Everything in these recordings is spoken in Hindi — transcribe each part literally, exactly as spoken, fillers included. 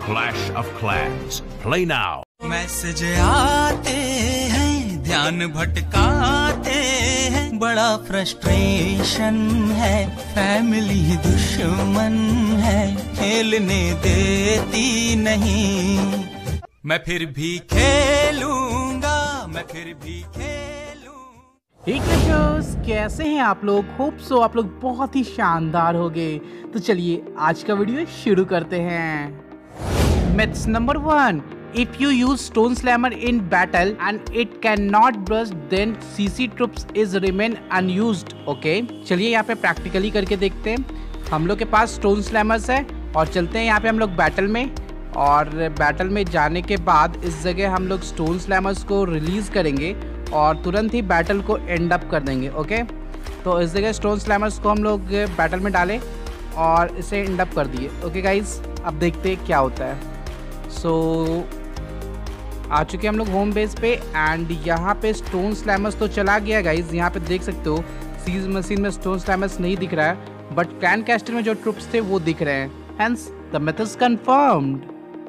Clash of Clans. Play now. Message आते हैं, ध्यान भटकाते हैं, बड़ा फ्रस्ट्रेशन है, फैमिली दुश्मन है, खेलने देती नहीं। मैं फिर भी खेलूंगा, मैं फिर भी खेलूं। हे क्रशर्स, कैसे हैं आप लोग? होप सो आप लोग बहुत ही शानदार होंगे। तो चलिए आज का वीडियो शुरू करते हैं। Myths number one. If you use Stone Slammer in battle and it cannot burst, then C C troops is remain unused. Okay? चलिए यहाँ पे प्रैक्टिकली करके देखते हैं। हम लोग के पास Stone Slammers है और चलते हैं यहाँ पे हम लोग बैटल में। और बैटल में जाने के बाद इस जगह हम लोग Stone Slammers को रिलीज करेंगे और तुरंत ही बैटल को एंड अप कर देंगे। ओके, तो इस जगह Stone Slammers को हम लोग बैटल में डालें और इसे एंड अप कर दिए। ओके गाइज, अब देखते हैं क्या होता है। सो so, आ चुके हम लोग होम बेस पे एंड यहाँ पे स्टोन स्लैमर्स तो चला गया गाइज। यहाँ पे देख सकते हो सीज मशीन में स्टोन स्लैमर्स नहीं दिख रहा है, बट क्लैन कैस्टर में जो ट्रूप्स थे वो दिख रहे हैं। Hence the myth is confirmed.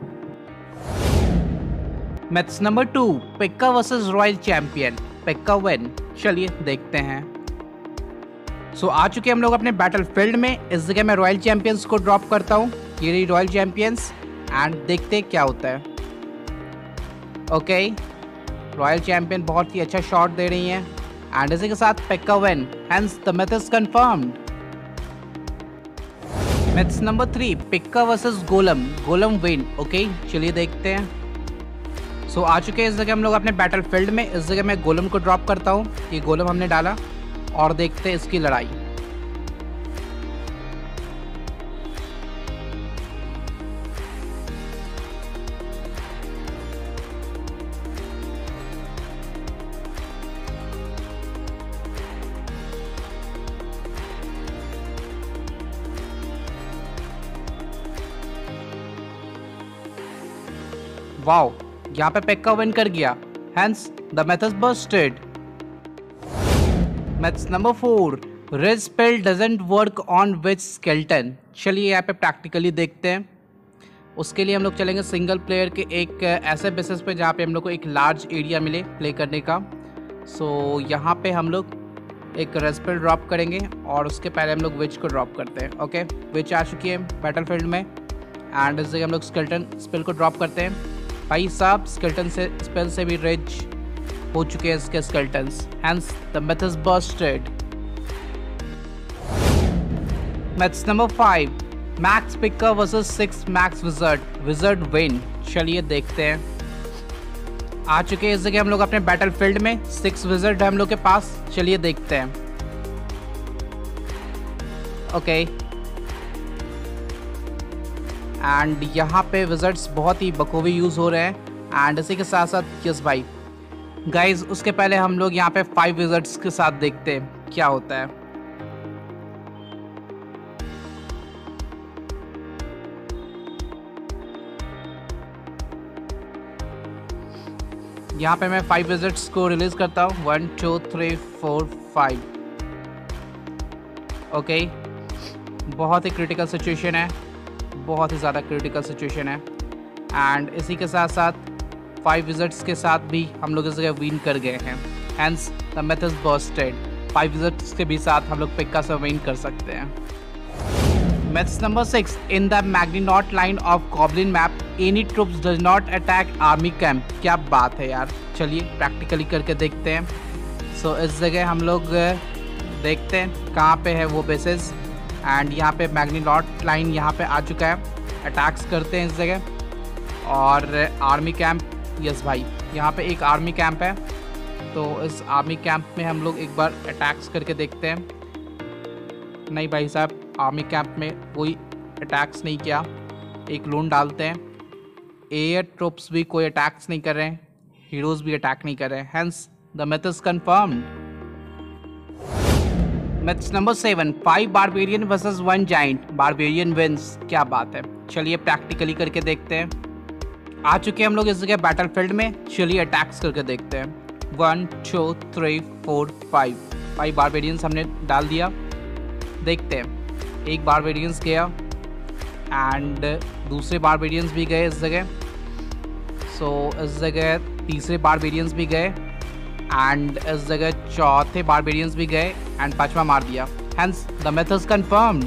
Myth number two, PEKKA versus royal champion, PEKKA win. चलिए देखते हैं। सो so, आ चुके हम लोग अपने बैटल फील्ड में। इस जगह मैं रॉयल चैंपियंस को ड्रॉप करता हूँ, ये रही रॉयल चैंपियंस, एंड देखते हैं क्या होता है। ओके, रॉयल चैंपियन बहुत ही अच्छा शॉट दे रही हैं एंड इसी के साथ PEKKA win. Hence the myth is confirmed. Myth number three, PEKKA versus golem, golem win. Okay, चलिए देखते हैं। सो so, आ चुके हैं इस जगह हम लोग अपने बैटल फील्ड में। इस जगह मैं गोलम को ड्रॉप करता हूँ, ये गोलम हमने डाला और देखते हैं इसकी लड़ाई। वाओ, यहाँ पे पेक्का विन कर गया। Hence the myth is busted. Myth number four, red spell doesn't work on witch skeleton. चलिए यहाँ पे प्रैक्टिकली देखते हैं। उसके लिए हम लोग चलेंगे सिंगल प्लेयर के एक ऐसे बेसिस पे जहाँ पे हम लोग को एक लार्ज एरिया मिले प्ले करने का। सो so, यहाँ पे हम लोग एक रेड स्पेल ड्रॉप करेंगे और उसके पहले हम लोग विच को ड्रॉप करते हैं। ओके, विच आ चुकी है बैटल फील्ड में एंड इस जगह हम लोग स्केल्टन स्पेल को ड्रॉप करते हैं। भाई साहब, स्केल्टन से स्पेल से भी रेज हो चुके हैं इसके skeletons. Hence the myth is busted. Myth number five, max pekka versus six max wizard, wizard win. चलिए देखते हैं। आ चुके हैं इस जगह हम लोग अपने बैटल फील्ड में। सिक्स विजर्ड है हम लोग के पास, चलिए देखते हैं। ओके, एंड यहाँ पे विजर्ड्स बहुत ही बखूबी यूज़ हो रहे हैं एंड इसी के साथ साथ यस भाई गाइज, उसके पहले हम लोग यहाँ पे फाइव विजर्ड्स के साथ देखते हैं क्या होता है। यहाँ पे मैं फाइव विजर्ड्स को रिलीज करता हूँ। One two three four five. Okay, बहुत ही क्रिटिकल सिचुएशन है, बहुत ही ज़्यादा क्रिटिकल सिचुएशन है एंड इसी के साथ साथ फाइव विजर्ड्स के साथ भी हम लोग इस जगह विन कर गए हैं। Hence the myth is busted. Five wizards के भी साथ हम लोग पेक्का से विन कर सकते हैं। Myth number six, in the Maginot line of goblin map any troops does not attack army camp. क्या बात है यार, चलिए प्रैक्टिकली करके देखते हैं। सो so, इस जगह हम लोग देखते हैं कहाँ पे है वो बेसिस एंड यहाँ पे मैग्नीनॉट लाइन यहाँ पे आ चुका है। अटैक्स करते हैं इस जगह और आर्मी कैंप। यस भाई, यहाँ पे एक आर्मी कैंप है, तो इस आर्मी कैंप में हम लोग एक बार अटैक्स करके देखते हैं। नहीं भाई साहब, आर्मी कैंप में कोई अटैक्स नहीं किया। एक लोन डालते हैं। एयर ट्रूप्स भी कोई अटैक्स नहीं कर रहे हैं, हीरोज़ भी अटैक नहीं कर रहे हैं। Hence the myth is confirmed. Myth number seven, five barbarian versus one giant, barbarian wins. क्या बात है, चलिए प्रैक्टिकली करके देखते हैं। आ चुके हैं हम लोग इस जगह बैटल फील्ड में, चलिए अटैक्स करके देखते हैं। One two three four five, five barbarians हमने डाल दिया। देखते हैं, एक बारबेरियंस गया एंड दूसरे बारबेरियंस भी गए इस जगह। सो so, इस जगह तीसरे बारबेरियंस भी गए एंड इस जगह चौथे बारबेरियंस भी गए एंड पांचवा मार दिया। Hence the method is confirmed.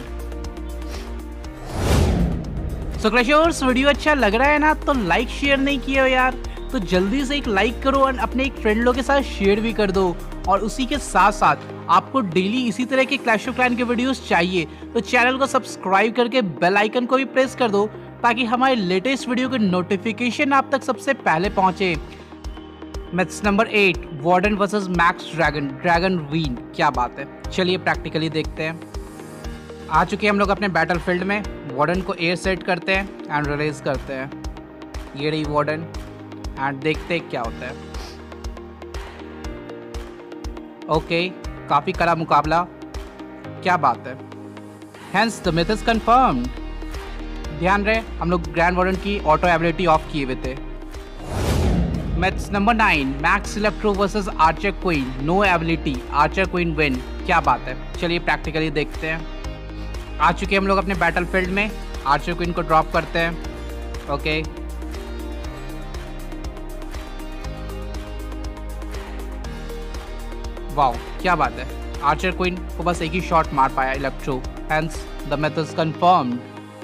So clashers, video अच्छा लग रहा है ना, तो लाइक शेयर नहीं किया हो यार तो जल्दी से एक लाइक करो और अपने एक फ्रेंड लोग के साथ शेयर भी कर दो। और उसी के साथ साथ आपको डेली इसी तरह के क्लैश ऑफ क्लैंस के वीडियोस चाहिए तो चैनल को सब्सक्राइब करके बेल आइकन को भी प्रेस कर दो ताकि हमारे लेटेस्ट वीडियो के नोटिफिकेशन आप तक सबसे पहले पहुंचे। Maths number eight, warden versus max dragon dragon win. क्या बात है, चलिए प्रैक्टिकली देखते हैं। आ चुके हैं हम लोग अपने बैटलफील्ड में। वार्डन को एयर सेट करते हैं एंड रिलीज करते हैं। ये रही वार्डन एंड देखते हैं क्या होता है। ओके okay, काफी कड़ा मुकाबला, क्या बात है। Hence the method is confirmed. ध्यान रहे हम लोग ग्रैंड वार्डन की ऑटो एबिलिटी ऑफ किए हुए थे। Maths number nine, max electro versus archer queen, no ability, archer queen win. क्या बात है, चलिए प्रैक्टिकली देखते हैं। आ चुके हम लोग अपने बैटलफील्ड में। आर्चर क्वीन को ड्रॉप करते हैं। Okay okay. वाओ, क्या बात है, आर्चर क्वीन को बस एक ही शॉट मार पाया electro. Hence the method is confirmed.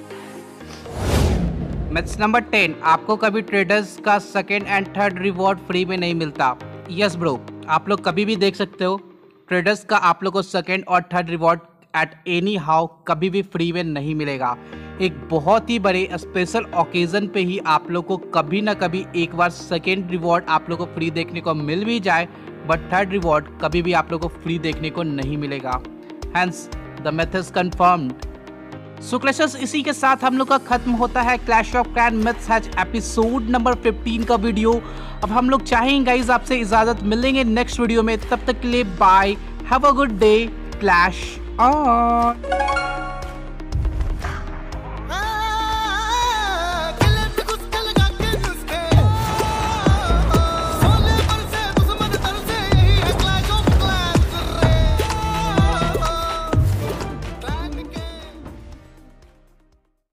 Maths number ten, आपको कभी ट्रेडर्स का second and third reward free में नहीं मिलता। यस ब्रो, आप लोग कभी भी देख सकते हो ट्रेडर्स का आप लोग को सेकेंड और third reward at any how कभी भी फ्री में नहीं मिलेगा। एक बहुत ही बड़े स्पेशल ओकेजन पे ही आप लोग को कभी ना कभी एक बार सेकेंड रिवॉर्ड आप लोग को फ्री देखने को मिल भी जाए, बट थर्ड रिवॉर्ड कभी भी आप लोग को फ्री देखने को नहीं मिलेगा। Hence the method is confirmed. So clashers, इसी के साथ हम लोग का खत्म होता है clash of clans maths hatch episode number fifteen का वीडियो। अब हम लोग चाहेंगे गाइस आपसे इजाजत, मिलेंगे नेक्स्ट वीडियो में। तब तक के लिए bye, have a good day, clash on.